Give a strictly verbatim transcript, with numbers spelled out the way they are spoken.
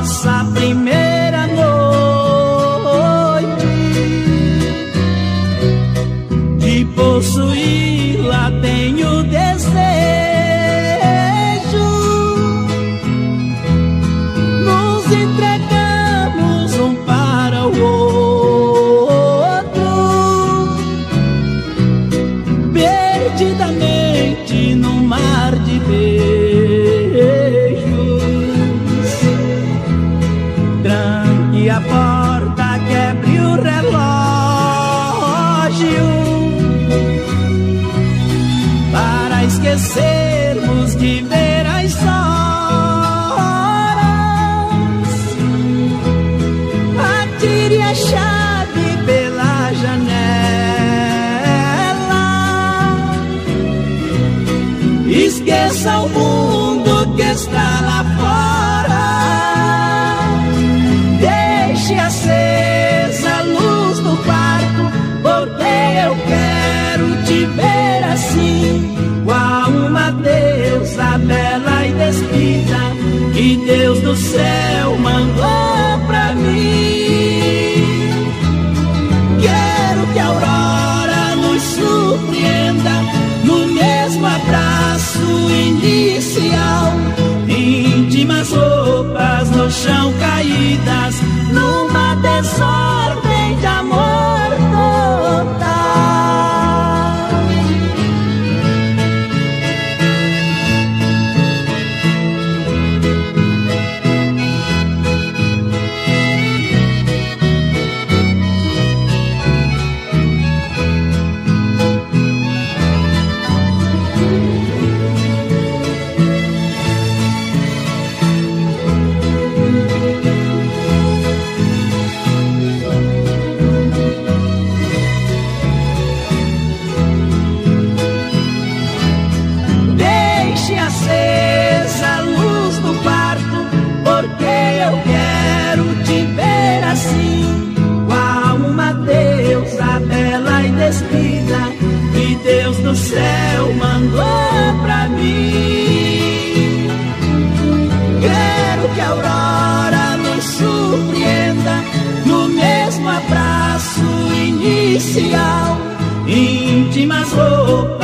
nossa primeira noite, de possuí-la tenho desejo. Nos entregamos um para o outro, perdidamente no mar de beijos. Tranque a porta, quebre o relógio, para esquecermos de ver as horas. Atire a chave pela janela, esqueça o mundo que está lá fora. Deixe acesa a luz do quarto, porque eu quero te ver assim, qual uma deusa bela e despida que Deus do céu mandou pra mim. Quero que a aurora nos surpreenda no mesmo abraço inicial, íntimas roupas no chão caídas, numa desordem de amor total. Que Deus do céu mandou pra mim. Quero que a aurora nos surpreenda no mesmo abraço inicial, íntimas roupas